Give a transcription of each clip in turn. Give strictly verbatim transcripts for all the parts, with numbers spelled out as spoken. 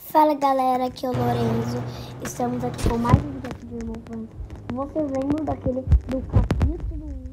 Fala galera, aqui é o Lorenzo. Estamos aqui com mais um vídeo aqui do Irmão Frank. Vocês lembram daquele do capítulo um?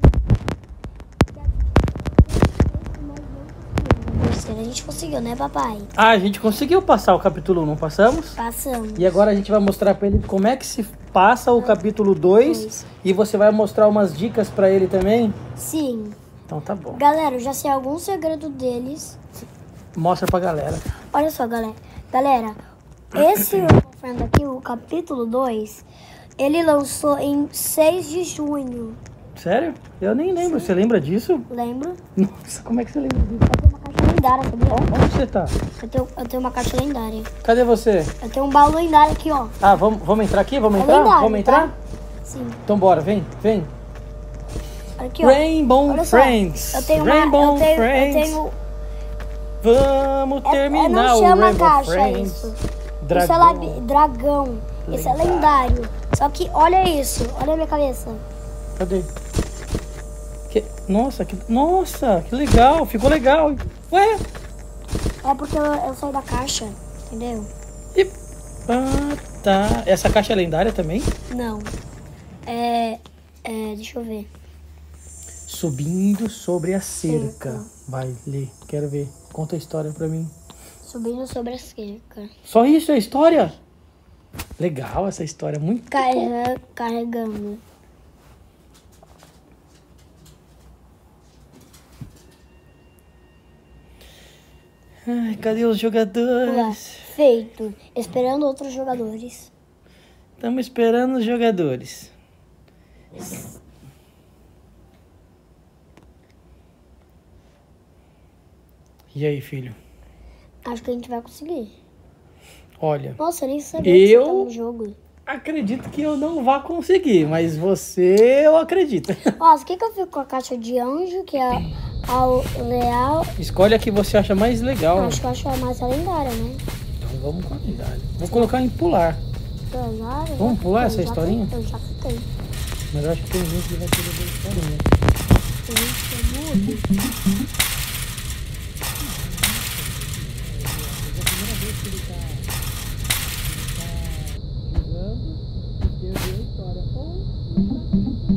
A gente conseguiu, né, papai? Ah, a gente conseguiu passar o capítulo um, não passamos? Passamos. E agora a gente vai mostrar pra ele como é que se passa o capítulo dois. E você vai mostrar umas dicas pra ele também? Sim. Então tá bom. Galera, eu já sei algum segredo deles. Mostra pra galera. Olha só, galera. Galera, esse Irmão Frank aqui, o capítulo dois, ele lançou em seis de junho. Sério? Eu nem lembro. Sim. Você lembra disso? Lembro. Nossa, como é que você lembra disso? Eu tenho uma caixa lendária, sabia? Onde você tá? Eu tenho, eu tenho uma caixa lendária. Cadê você? Eu tenho um baú lendário aqui, ó. Ah, vamos, vamos entrar aqui? Vamos É entrar? lendário, Vamos entrar? tá? Sim. Então bora, vem, vem. Aqui, ó. Rainbow Olha só, Friends. Eu tenho uma... Rainbow Eu tenho... Friends. Eu tenho... Vamos É, terminar não o chama Rainbow caixa Friends. isso. Dragão. Isso é labi... dragão. Esse é lendário. Só que olha isso. Olha a minha cabeça. Cadê? Que... Nossa, que... Nossa, que legal. Ficou legal. Ué? É porque eu, eu saí da caixa, entendeu? E... Ah, tá. Essa caixa é lendária também? Não. É... é deixa eu ver. Subindo sobre a cerca. Cerca. Vai, lê. Quero ver. Conta a história pra mim. Subindo sobre a cerca. Só isso é a história? Legal essa história. Muito Carrega... Carregando. Ai, cadê os jogadores? Olá. Feito. Esperando outros jogadores. Estamos esperando os jogadores. E aí, filho? Acho que a gente vai conseguir. Olha, Nossa, eu nem sabia que eu você tá no jogo. acredito que eu não vá conseguir, mas você, eu acredito. Ó, por que que eu fico com a caixa de anjo, que é ao leal? Escolhe a que você acha mais legal. Acho que eu acho a mais lendária, né? Então vamos com a lendária. Vou colocar em pular. Lendária, Vamos já pular fiquei, essa já historinha? fiquei, Eu já fiquei. Mas eu acho que tem gente que vai querer ver a historinha. Gente, é mudo. É a primeira vez que ele tá, ele tá jogando e quer ver a história. Ou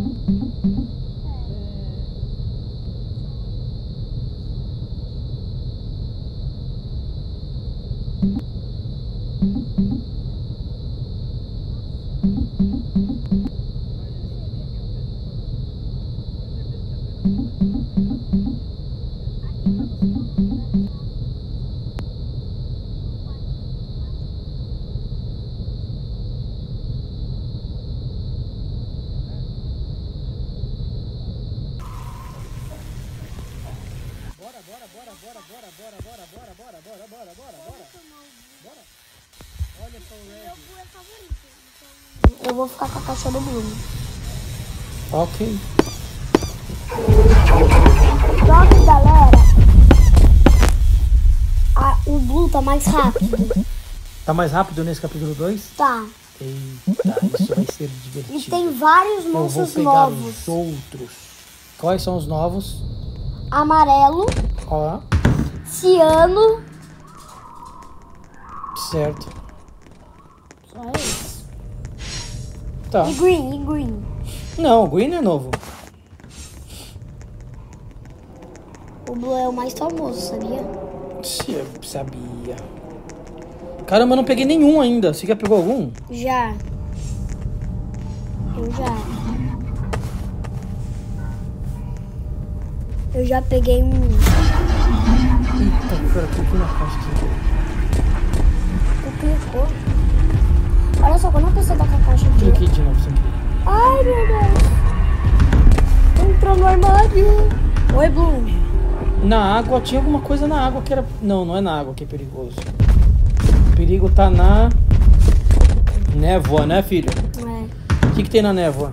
Bora, bora, bora, bora, bora, bora, bora, bora, bora, bora, bora, bora, bora. Bora. Olha só o Red. Eu vou ficar com a caixa do Bruno. Ok. Só que, galera, a, o Blue tá mais rápido. Tá mais rápido nesse capítulo dois? Tá. Eita, isso vai ser divertido. E tem vários Eu vou monstros pegar novos. os outros. Quais são os novos? Amarelo, Ó, ciano. certo. Só isso. Tá. E green, e green. Não, o Green é novo. O Blue é o mais famoso, sabia? Se eu sabia. Caramba, eu não peguei nenhum ainda. Você já pegou algum? Já. Eu já. Eu já peguei um. Eita, cara, cliquei na caixa. Tu clicou. Olha só, quando a pessoa tá com a caixa de. Cliquei de novo sem querer. Ai, meu Deus. Entrou no armário. Oi, Blue. Na água, tinha alguma coisa na água que era... Não, não é na água que é perigoso. O perigo tá na névoa, né, filho? É. O que que tem na névoa?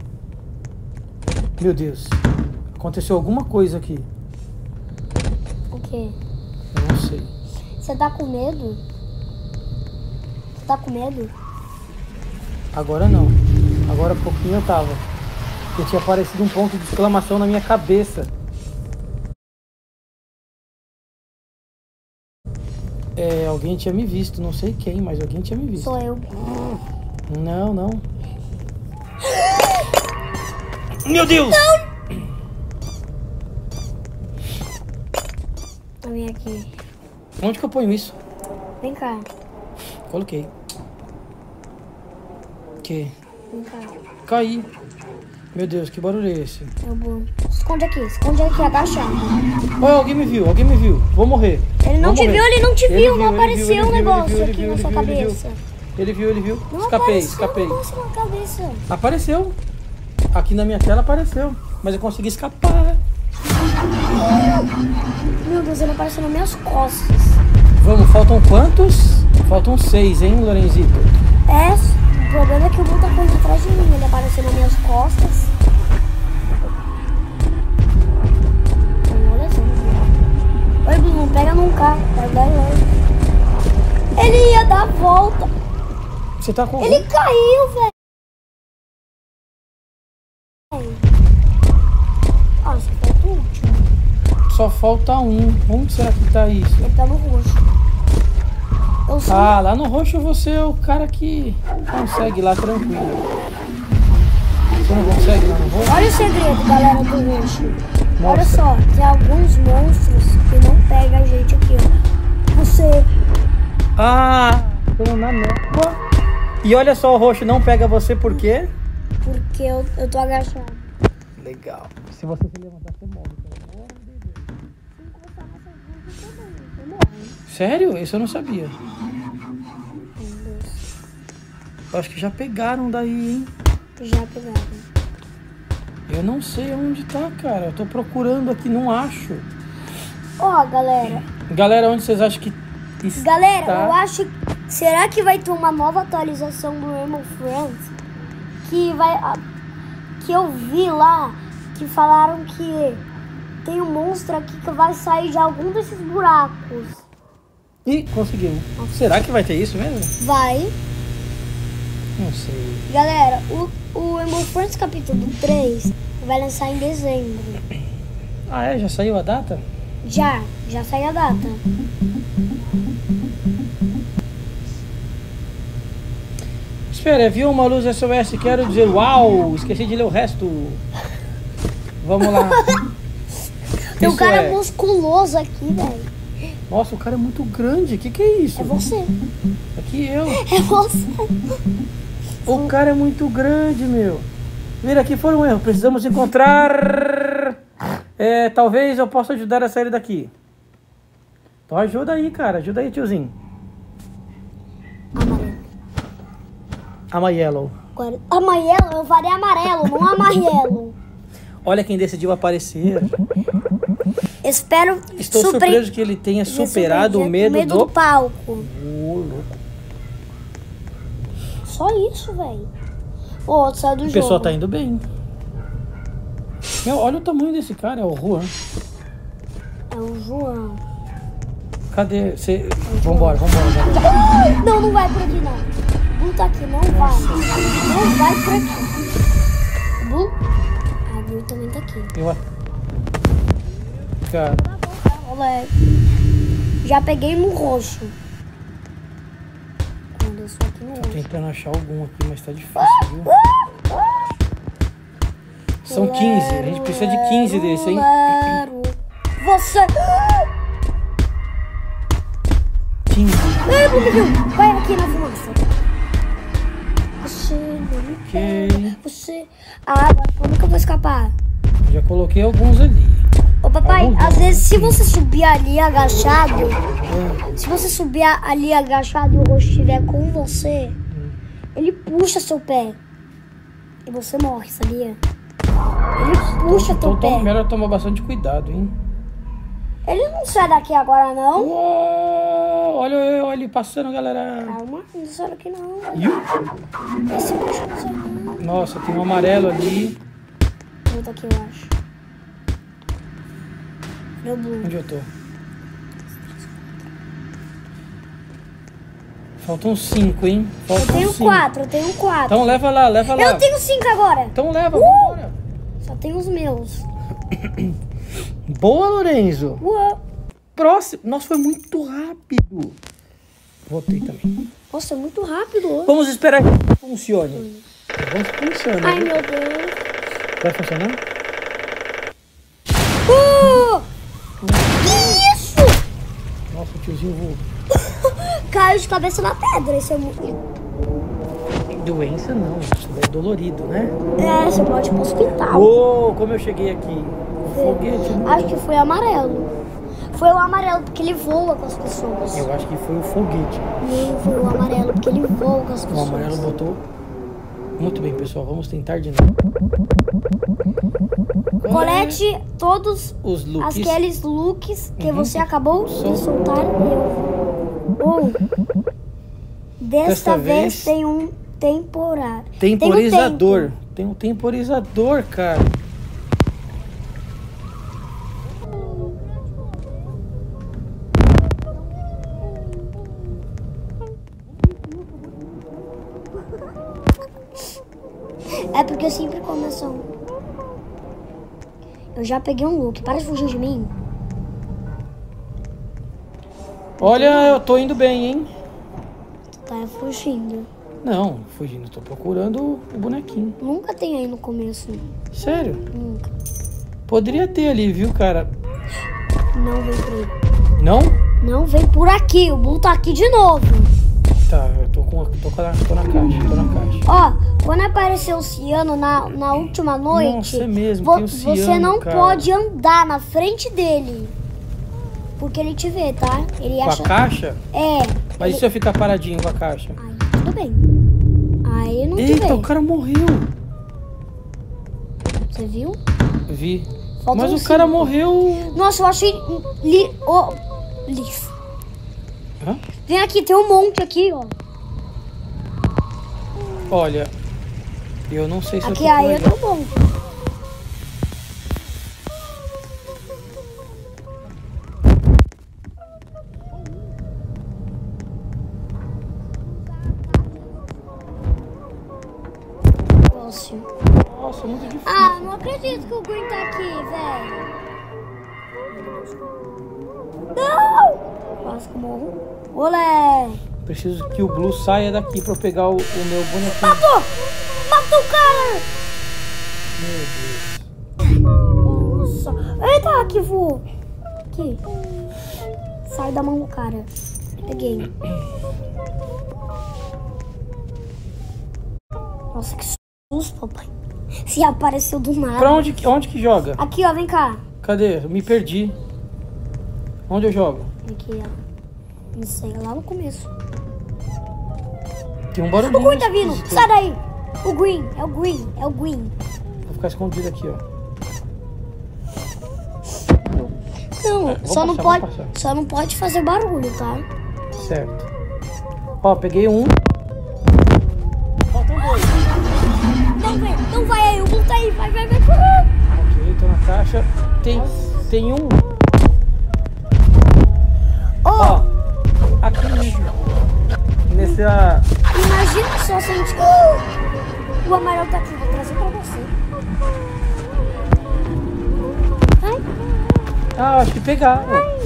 Meu Deus. Aconteceu alguma coisa aqui. O quê? Eu não sei. Você tá com medo? Você tá com medo? Agora não. Agora há pouquinho eu tava. Porque tinha aparecido um ponto de exclamação na minha cabeça. É, alguém tinha me visto, não sei quem, mas alguém tinha me visto. Sou eu. Não, não. Meu Deus! Não! Vem aqui. Onde que eu ponho isso? Vem cá. Coloquei. Que? Vem cá. Caí. Meu Deus, que barulho é esse? Eu vou. Esconde aqui, esconde aqui, agachado. Oh, alguém me viu, alguém me viu. Vou morrer. Ele não Vou te morrer. viu, ele não te Ele viu, viu, não ele apareceu viu, ele um viu, ele negócio viu, ele aqui viu, na ele sua viu, ele viu. cabeça. Ele viu, ele viu. Não Escapei, apareceu escapei. um negócio na cabeça. Apareceu. Aqui na minha tela apareceu. Mas eu consegui escapar. Meu Deus, ele apareceu nas minhas costas. Vamos, faltam quantos? Faltam seis, hein, Lorenzito? É, o problema é que o Blue tá correndo atrás de mim. Ele apareceu nas minhas costas. Olha só. Oi, Blue, não pega num carro. Vai, vai, vai. Ele ia dar a volta. Você tá com... Ele caiu, velho. Ah, só falta o último. Só falta um. Onde será que tá isso? Ele tá no roxo. Eu sei. Ah, lá no roxo você é o cara que consegue lá tranquilo. Você não consegue lá no roxo? Olha o segredo, galera do roxo. Olha Mostra. só, tem alguns monstros que não pegam a gente aqui, ó. Você... Ah, tô na névoa. E olha só, o roxo não pega você por quê? Porque eu, eu tô agachado. Legal. Se você se levantar, você morre. Sério? Isso eu não sabia. Eu acho que já pegaram daí, hein? Já pegaram. Eu não sei onde tá, cara. Eu tô procurando aqui, não acho. Ó, galera. Galera, onde vocês acham que está? Galera, eu acho... Será que vai ter uma nova atualização do Rainbow Friends? Que vai... a- Que eu vi lá, que falaram que tem um monstro aqui que vai sair de algum desses buracos. Ih, conseguimos. Será que vai ter isso mesmo? Vai. Não sei. Galera, o, o Rainbow Friends capítulo três vai lançar em dezembro. Ah, é? Já saiu a data? Já, já saiu a data. Espera, viu uma luz S O S? Quero dizer, uau, esqueci de ler o resto. Vamos lá. Tem um Isso cara é- musculoso aqui, velho. Nossa, o cara é muito grande. O que, que é isso? É você. Aqui eu. É você. O cara é muito grande, meu. Vira aqui, foi um erro. Precisamos encontrar... É, talvez eu possa ajudar a sair daqui. Então ajuda aí, cara. Ajuda aí, tiozinho. Amarelo. Amarelo. Agora, amarelo, eu falei amarelo, não amarelo. Olha quem decidiu aparecer. Espero Estou supre- surpreso que ele tenha superado o medo, medo do... do palco. Ô, louco. Só isso, velho. O outro saiu do O jogo. pessoal tá indo bem. Meu, olha o tamanho desse cara. É o Juan. É o João. Cadê? Cê... Vambora, vambora, vambora. Não, não vai por aqui, não. Blue tá aqui, não vai. Não vai por aqui. Blue? A Blue também tá aqui. Eu... Cara, Olha, já peguei no roxo. Quando eu sou aqui no tô roxo. tentando achar algum aqui, mas tá difícil, viu? São quinze. A gente precisa de quinze desse, hein? Lero. Você... quinze. Ai, Blue me viu. Vai aqui na fumaça. Você não me Ok. quer. Você... Ah, agora como que eu vou escapar? Já coloquei alguns ali. Ô papai, Alguns às não. vezes se você subir ali agachado, se você subir ali agachado e o roxo estiver com você, ele puxa seu pé. E você morre, sabia? Ele puxa Então, teu então pé. melhor tomar bastante cuidado, hein? Ele não sai daqui agora, não. Uou, olha eu, olha ele passando, galera. Calma, não sai daqui não. Iu. Esse puxa não sai não. Nossa, tem um amarelo ali. Volta aqui, eu acho. Meu Blue. Onde eu tô? Faltam cinco, hein? Eu Faltam tenho cinco. quatro, eu tenho quatro. Então leva lá, leva lá. Eu tenho cinco agora. Então leva, Uh! vambora. Só tenho os meus. Boa, Lorenzo. Uou. próximo. Nossa, foi muito rápido. Voltei também. Nossa, é muito rápido. Vamos esperar que funcione. Vamos que funcione. Ai, né? meu Deus. Vai funcionar? Uh! Que isso? Nossa, o tiozinho voou. Caiu de cabeça na pedra. Isso é muito... Doença não, isso é dolorido, né? É, você pode ir pro hospital. Uou, como eu cheguei aqui. O foguete, né? Acho que foi amarelo. Foi o amarelo porque ele voa com as pessoas. Eu acho que foi o foguete. Não, foi o amarelo porque ele voa com as O pessoas. amarelo botou. Muito bem, pessoal. Vamos tentar de novo. Colete todos Os looks. aqueles looks que Uhum. você acabou Sol. de soltar. Eu. Ou, desta Desta vez, vez- tem um temporário. Temporizador. Tem um temporizador, cara. É porque eu sempre começo um. Eu já peguei um look. Para de fugir de mim. Olha, eu tô indo bem, hein? Tu tá fugindo. Não, fugindo. Tô procurando o bonequinho. Nunca tem aí no começo. Sério? Nunca. Poderia ter ali, viu, cara? Não vem por aí. Não? Não vem por aqui. O Blue tá aqui de novo. Tá, eu tô com, tô com a, tô na caixa, tô na caixa. Ó, quando apareceu o ciano na, na última noite, Nossa, é mesmo, vo- tem o você ciano, não cara. pode andar na frente dele. Porque ele te vê, tá? Ele Com acha. a caixa? É. Mas e se eu ficar paradinho com a caixa? Aí, tudo bem. Aí não te Eita, vê. o cara morreu. Você viu? Vi. Faltam Mas o cinco. cara morreu. Nossa, eu achei. Li... Oh, lixo. Hã? Vem aqui, tem um monte aqui, ó. Olha, eu não sei se Aqui eu tô por aí aí. eu tô bom. Negócio. Nossa, é muito difícil. Ah, não acredito que o Green tá aqui, velho. Não! Quase que eu morro. Olé! Preciso que o Blue saia daqui pra eu pegar o, o meu bonequinho. Matou! Matou o cara! Meu Deus. Nossa. Eita, que voou. Aqui. Sai da mão do cara. Peguei. Nossa, que susto, papai. Se apareceu do nada. Pra onde, que- onde que joga? Aqui, ó, vem cá. Cadê? Eu me perdi. Onde eu jogo? Aqui, ó. Não sei, lá no começo. Tem um barulhinho. O Green tá vindo. esquisito. Sai daí. O Green, é o Green, é o Green. Vou ficar escondido aqui, ó. Não, É, vou só não passar, pode, vou passar. só não pode fazer barulho, tá? Certo. Ó, peguei um. Faltam dois. Não vem, não vai aí, o Blue tá aí, vai, vai, vai. Ok, tô na caixa. Tem, tem um. Ó, Ó, aqui mesmo. Nesse. ah, imagina só se a gente... Uh! O amarelo tá aqui, vou trazer pra você. Vai, Ah, acho que pegar. ó. vai.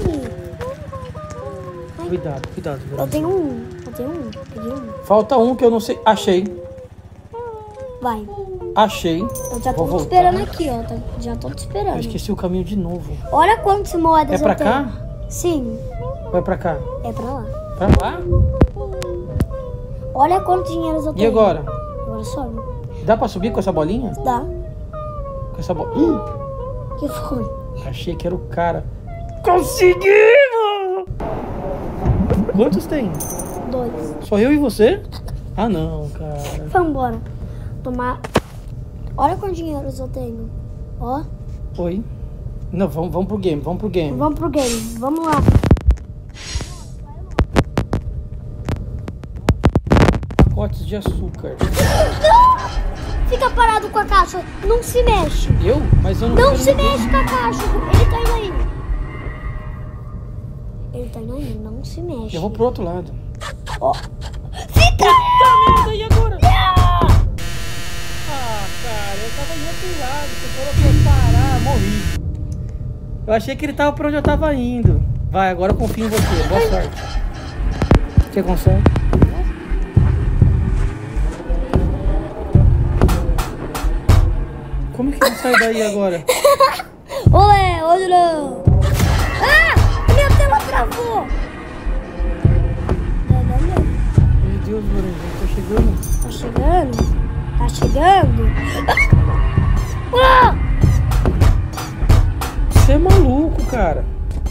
Cuidado, cuidado. Eu Verão. tenho um, eu tenho um, peguei um. Falta um que eu não sei. Achei. Vai, Achei. eu já tô Vou te voltar. esperando aqui, ó, tá- já tô te Eu esperando. esqueci o caminho de novo. Olha quantas moedas É pra eu tenho. cá? Sim, Vai pra cá. é pra lá. Pra lá? Olha quantos dinheiros eu E tenho. agora? Agora sobe. Dá pra subir com essa bolinha? Dá. Com essa bolinha? Que foi? Achei que era o cara. Conseguimos! Quantos tem? Dois. Só eu e você? Ah, não, cara. Vambora. Tomar. Olha quantos dinheiros eu tenho. Ó. Oi? Não, vamos, vamos pro game, vamos pro game. Vamos pro game. Vamos lá. Pacotes de açúcar. Fica parado com a caixa. Não se mexe. Eu? Mas eu não Não quero se ninguém. mexe com a caixa. Ele tá indo aí. Ele tá indo aí. Não se mexe. Eu vou pro outro lado. Ó. Fica! Tá merda, e agora? Ah, cara, eu tava indo pro lado. Você falou pra eu parar, morri. Eu achei que ele tava pra onde eu tava indo. Vai, agora eu confio em você. Boa sorte. Você consegue? Como é que ele sai daí agora? Olé, olha não. Ah, minha tela travou. Meu Deus, Lorenzo, tá chegando. Tá chegando? Tá chegando? Ah! Você é maluco, cara.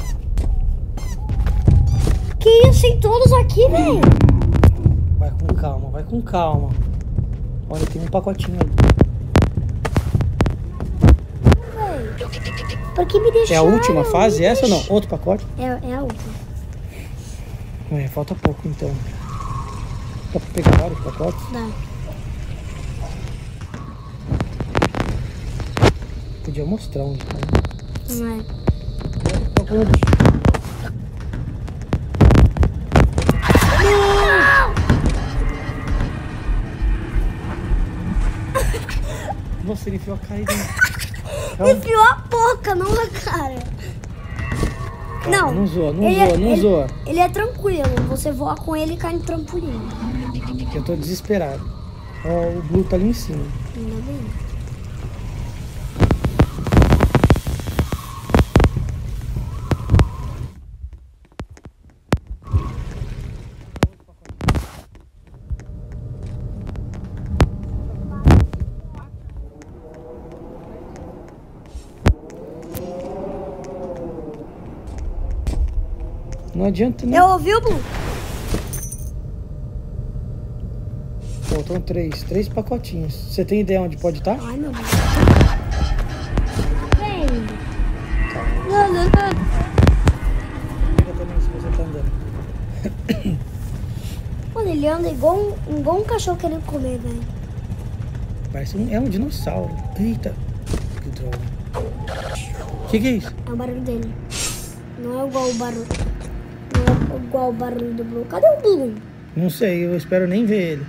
Que isso, tem todos aqui, velho. Vai com calma, vai com calma. Olha, tem um pacotinho ali. Por que me deixaram? É a última fase essa ou não? Outro pacote? É, é a última. Ué, falta pouco então. Dá pra pegar vários pacotes? Dá. Podia mostrar onde tá. Não é. Nossa, ele enfiou a cara aí dentro. Enfiou a boca, não a cara. Calma, Não. Não zoa, não ele zoa, é, não ele, zoa. Ele é tranquilo. Você voa com ele e cai no trampolim. Eu tô desesperado. Ó, o Blue tá ali em cima. Ainda bem. Não adianta, né? Eu ouvi o Blue? Faltam três. Três pacotinhos. Você tem ideia onde pode estar? Ai, meu Deus. Vem. Não, não, não. Pega também se você tá andando. Mano, ele anda igual um, igual um cachorro querendo comer, velho. Parece um... É um dinossauro. Eita. Que droga. O que que é isso? É o barulho dele. Não é igual o barulho. Não é igual o barulho do Blue. Cadê o Blue? Não sei, eu espero nem ver ele.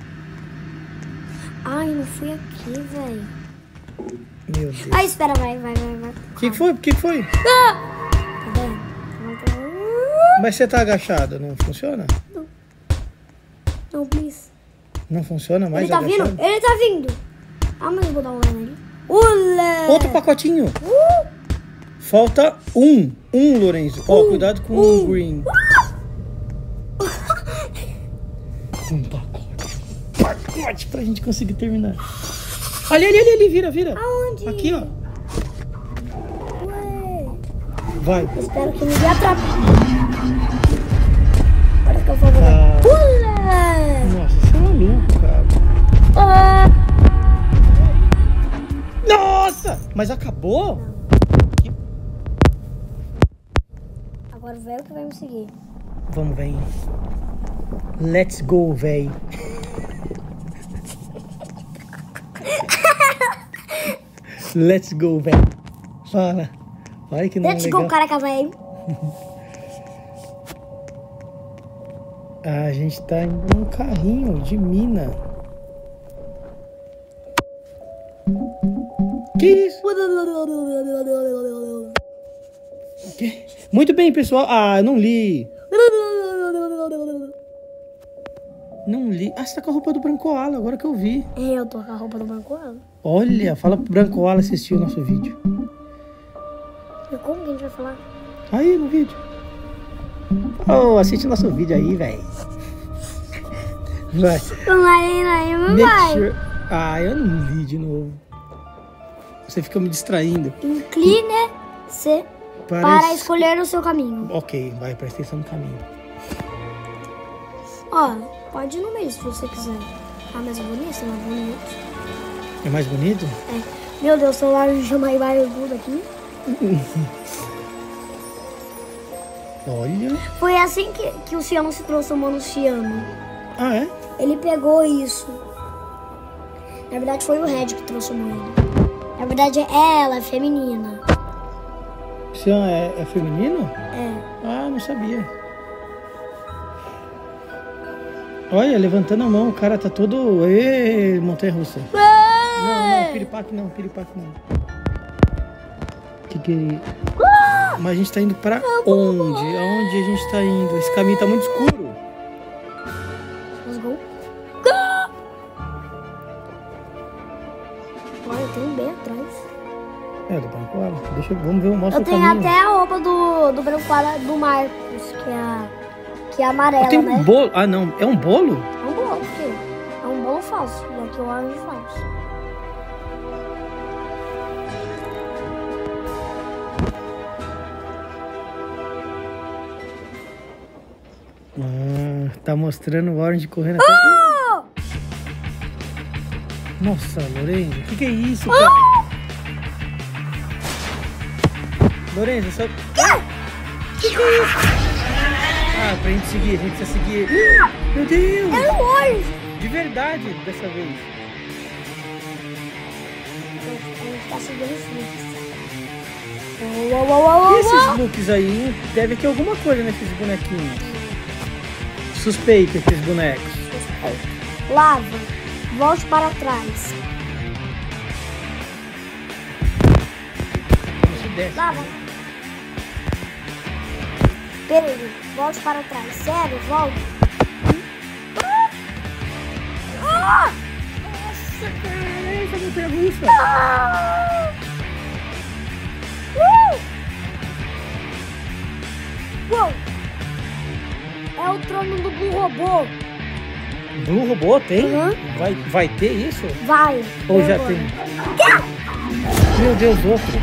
Ai, não fui aqui, velho. Meu Deus. Ai, espera, vai, vai, vai, vai. O que que foi? O que que foi? Ah! Tá vendo? Mas você tá agachado, não funciona? Não, please. Não funciona mais Ele tá agachado? vindo? Ele tá vindo. Ah, mas eu vou dar um olé nele. Olé! Outro pacotinho. Uh! Falta um. Um, Lorenzo. Ó, Um, cuidado com um. o green. Um pacote. Pacote pra gente conseguir terminar. Ali, ali, ali, ali. Vira, vira. Aonde? Aqui, ó. Ué. Vai. Eu espero que ninguém atrapalhe. Parece que eu vou ver. Ah. Olé! Nossa, você é maluco, cara. Ah! Nossa! Mas acabou? Agora o velho que vai me seguir. Vamos, véi. Let's go, véi. Let's go, véi. Fala. Vai que não é Let's legal. go, caraca, velho. A gente tá indo num carrinho de mina. Que isso? Que? Muito bem, pessoal. Ah, eu não li. Não li. Ah, você tá com a roupa do Brancoala, agora que eu vi. É, eu tô com a roupa do Brancoala. Olha, fala pro Brancoala assistir o nosso vídeo. E como que a gente vai falar? Aí no vídeo. Oh, assiste nosso vídeo aí, velho. Vai. Não vai, não, não Make vai. sure... Ah, eu não li de novo. Você fica me distraindo. Incline-se Para para es- escolher o seu caminho. Ok, vai, presta atenção no caminho. Ó, pode ir no meio se você quiser. Ah, mas é bonito, não é bonito. É mais bonito? É. Meu Deus, o celular chama aí barulho aqui. Olha. Foi assim que, que o Ciano se transformou no Ciano. Ah, é? Ele pegou isso. Na verdade foi o Red que transformou ele. Na verdade é ela, é feminina. Você é, é feminino? É. Ah, não sabia. Olha, levantando a mão, o cara tá todo... Ê, montanha-russa. Não, não, piripaque não, piripaque não. Que que... Mas a gente tá indo pra onde? Aonde a gente tá indo? Esse caminho tá muito escuro. Let's go. Olha, tem um bem atrás. É, do Brancoara. Deixa eu... Vamos ver, mostra Eu o tenho caminho. até a roupa do, do Brancoara do Marcos, que é a, que é amarela, Tem né? um bolo. Ah, não. É um bolo? É um bolo, porque é um bolo falso. E aqui é o orange falso. Ah, tá mostrando o Orange correndo até... Oh! Nossa, Lorenzo, o que, que é isso, cara? Oh! Lorenzo, só... O que, que é isso? Ah, pra gente seguir, a gente precisa seguir. Meu Deus! É o orange! De verdade, dessa vez. A gente tá seguindo os looks. Uou, uou, uou, uou, E esses uou. looks aí, hein? Deve ter alguma coisa nesses bonequinhos. Suspeito esses bonecos. Lava. Volte para trás. Você desce. Lava. Perigo. Volte para trás. Sério, volta. Ah! Nossa, cara, essa montanha russa. Ah! Uh! Uou! É o trono do Blue Robô. Blue Robô tem? Uhum. Vai, vai ter isso? Vai. Ou já agora. tem? Meu Deus, outro.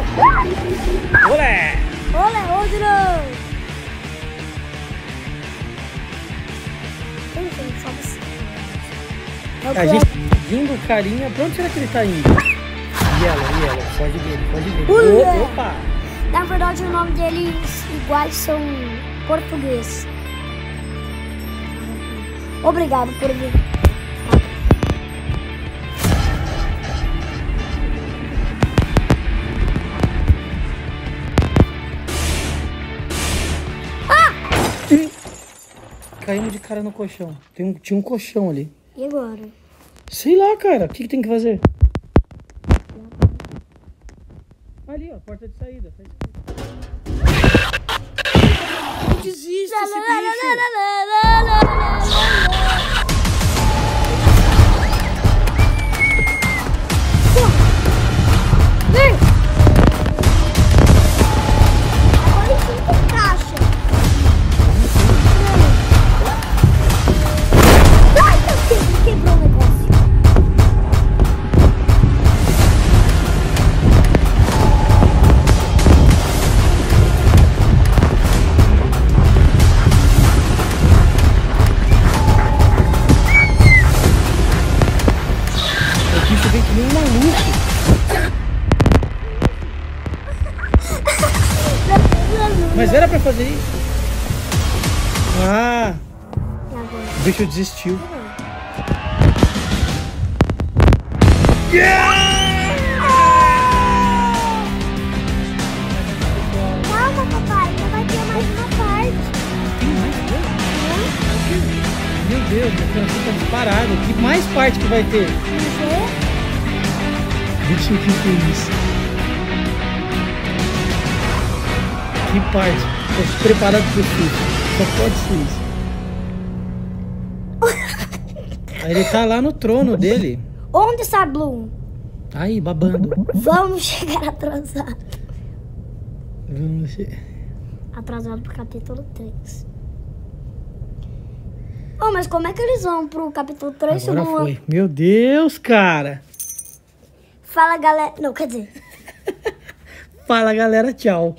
Olé! Olha, outro. Tem gente, só você. É o A que gente tá seguindo o carinha. Pra onde será que ele tá indo? Yellow, Yellow. Foge dele, foge dele. Ui, O- Opa! Na verdade, o nome deles iguais são português. Obrigado por vir. Caímos de cara no colchão. Tem um, tinha um colchão ali. E agora? Sei lá, cara. O que, que tem que fazer? Ali, ó. Porta de saída. Não desiste esse bicho. Vem! Agora em cinco caixas. Ai, meu Deus, quebrou o negócio. O bicho vem que nem um maluco. Mas era pra fazer isso? Ah, E agora? o bicho desistiu. Calma, papai, ainda vai ter mais uma parte. Tem mais coisa? Meu Deus, meu coração tá disparado. Que mais parte que vai ter? Vamos ver? Deixa eu ver que é isso. Que parte? Tô preparado pro susto. Só pode ser isso. Aí ele tá lá no trono dele. Onde está Bloom? Aí, babando. Vamos chegar atrasado. Vamos ver. Atrasado pro capítulo três. Oh, mas como é que eles vão pro capítulo três? Agora se não- foi. Meu Deus, cara. Fala, galera. Não, quer dizer. Fala, galera. Tchau.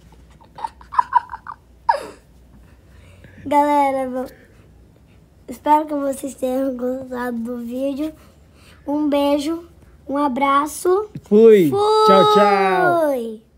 Galera, vou- espero que vocês tenham gostado do vídeo. Um beijo, um abraço. Fui. Fui! Tchau, tchau.